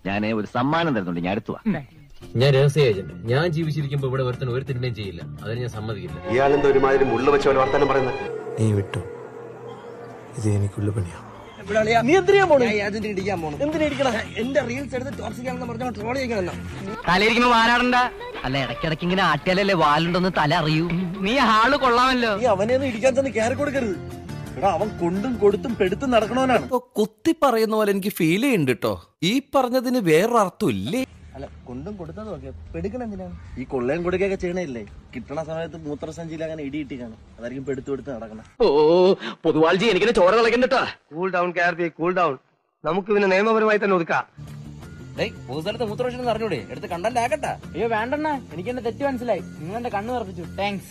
ഞാൻ ഒരു സമ്മാനം തരുന്നുണ്ട്, ഞാൻ അടുത്തുവാ. ഞാൻ രഹസ്യ ഏജന്റ്. ഞാൻ ജീവിച്ചിരിക്കുമ്പോ ഇവിടെ ഒരുത്തൻ ഒരു തിന്മയും ചെയ്യില്ല. അതിന് ഞാൻ സമ്മതിക്കില്ല. ഇയാളെന്താ ഒരുമാതിരി മുള്ള വെച്ച പോലെ വർത്താനം പറയുന്നത്? നീ വിട്ടു, ഇത് എനിക്കുള്ള പണിയാ. തലയിരിക്കുമ്പോ വാരാടണ്ട. അല്ല, ഇടയ്ക്കിടയ്ക്ക് ഇങ്ങനെ ആട്ടിയാലല്ലേ വാലുണ്ടോന്ന് തല അറിയൂ. നീ ആള് കൊള്ളാമല്ലോ. അവനെയൊന്നും ഇടിക്കാൻ തന്നെ കയറി കൊടുക്കരുത്. എടാ, അവൻ കൊണ്ടും കൊടുത്തും പെടുത്തും നടക്കണവനാണ്. കുത്തി പറയുന്ന പോലെ എനിക്ക് ഫീൽ ചെയ്യുന്നുണ്ട് കേട്ടോ. ഈ പറഞ്ഞതിന് വേറൊരർത്ഥം ഇല്ലേ? അല്ല, കൊണ്ടും കൊടുത്തതും ഒക്കെ പെടുക്കണ എന്തിനാണ്? ഈ കൊള്ളയും കൊടുക്കുകയൊക്കെ ചെയ്യണല്ലേ, കിട്ടണ സമയത്ത് മൂത്രസഞ്ചിയിൽ അങ്ങനെ ഇടിയിട്ട് കാണും. അതായിരിക്കും പെടുത്തു കൊടുത്ത് നടക്കണം. ഓ പൊതുവാൾജി, എനിക്കിനെ ചോര കളക്കണ്ടട്ടാ. Cool down Karthi, cool down. നമുക്ക് പിന്നെ നിയമപരമായി തന്നെ ഒതുക്കാം. സ്ഥലത്ത് മൂത്രമൊഴിച്ചെന്ന് അറിഞ്ഞൂടെ? എടുത്ത് കണ്ടന്റ് ആക്കട്ടെ. അയ്യോ വേണ്ടെണ്ണ, എനിക്ക് എന്റെ തെറ്റ് മനസ്സിലായി. നിങ്ങൾ എന്റെ കണ്ണ് തുറപ്പിച്ചു. താങ്ക്സ്.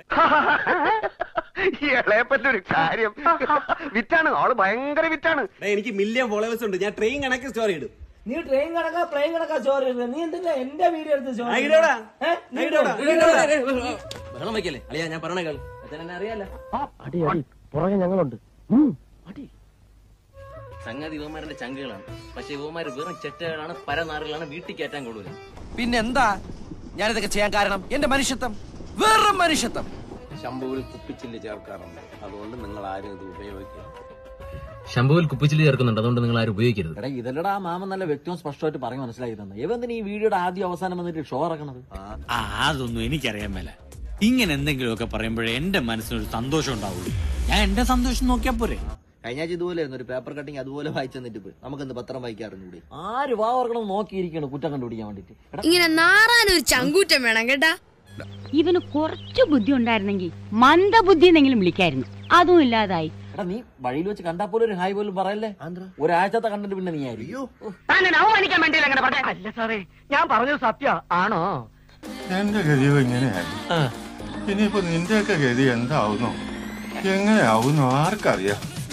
ഇളയപ്പറ്റൊരു കാര്യം വിറ്റാണ്, ആള് ഭയങ്കര വിറ്റാണ്. എനിക്ക് മില്യൺ ഫോളോവേഴ്സ് ഉണ്ട്. ഞാൻ ട്രെയിൻ കണക്ക് സ്റ്റോറി ഇടും. നീ ട്രെയിൻ കണക്കാ പ്ലെയിൻ കണക്കാ സ്റ്റോറി ഇടുന്നത്. നീ എന്തിനാ എന്റെ വീഡിയോ എടുത്ത് വെള്ളം വയ്ക്കല്ലേ അളിയാ, ഞാൻ പറഞ്ഞ കേൾ. എന്നെ അറിയാലോ. അടി അടി പുറകെ ഞങ്ങളുണ്ട്. സംഗതി ഇവന്മാരുടെ ചങ്കുകളാണ്. പക്ഷെ ഇവന്മാര് വെറും ചെറ്റകളാണ്, പരനാറുകളാണ്, വീട്ടിൽ കയറ്റാൻ കൊള്ളൂല. പിന്നെന്താ ഞാനിതൊക്കെ ചെയ്യാൻ കാരണം? എന്റെ മനുഷ്യത്വം, വെറും മനുഷ്യത്വം. ശംഭുവിൽ കുപ്പിച്ചില്ല് ചേർക്കാറുണ്ട്, അതുകൊണ്ട് നിങ്ങൾ ആരും ഇത് ഉപയോഗിക്കുക. ശംഭുവിൽ കുപ്പിച്ചില് ചേർക്കുന്നുണ്ട്, അതുകൊണ്ട് നിങ്ങൾ ആരും ഉപയോഗിക്കരുത്. എടാ, ഇതല്ലടാ മാമൻ നല്ല വ്യക്തവും സ്പഷ്ടമായിട്ട് പറഞ്ഞു മനസ്സിലാക്കി തന്നെ. ഇവന്തിന് ഈ വീഡിയോയുടെ ആദ്യം അവസാനം വന്നിട്ട് ഷോ ഇറക്കണത്? അതൊന്നും എനിക്കറിയാൻ മേല. ഇങ്ങനെ എന്തെങ്കിലുമൊക്കെ പറയുമ്പോഴേ എന്റെ മനസ്സിനൊരു സന്തോഷം ഉണ്ടാവുള്ളൂ. ഞാൻ എന്റെ സന്തോഷം നോക്കിയാ പോരെ. കഴിഞ്ഞ ആഴ്ച ഇതുപോലെ ഒരു പേപ്പർ കട്ടിങ് അതുപോലെ വായിച്ചു തന്നിട്ട് നമുക്കെന്ത് പത്രം വായിക്കാറുണ്ട്. ആര് വാ ഓർക്കണം നോക്കിയിരിക്കണം കുറ്റം കണ്ടുപിടിക്കാൻ വേണ്ടിട്ട്. ഇങ്ങനെ നാറാനൊരു ചങ്കൂറ്റം വേണം കേട്ടാ. ഇവന് കുറച്ചു ബുദ്ധി ഉണ്ടായിരുന്നെങ്കിൽ മന്ദബുദ്ധി എന്നെങ്കിലും വിളിക്കായിരുന്നു. അതും ഇല്ലാതായി. എടാ, നീ വഴിയിൽ വെച്ച് കണ്ടാ പോലും ഒരു ഹായ് പോലും പറയല്ലേ. ഒരാഴ്ചത്തെ കണ്ടിട്ട് പിന്നെ നീ ആയിരിക്കും. അവമാനിക്കാൻ വേണ്ടിയില്ല അങ്ങനെ പറഞ്ഞ. അല്ല സാറേ, ഞാൻ പറഞ്ഞത് സത്യ ആണോ? എന്റെ ഗതി ഇങ്ങനെയായി. ഇനിയിപ്പോ നിന്റെയൊക്കെ ഗതി എന്താവുന്നു, എങ്ങനെയാവുന്നു ആർക്കറിയാം.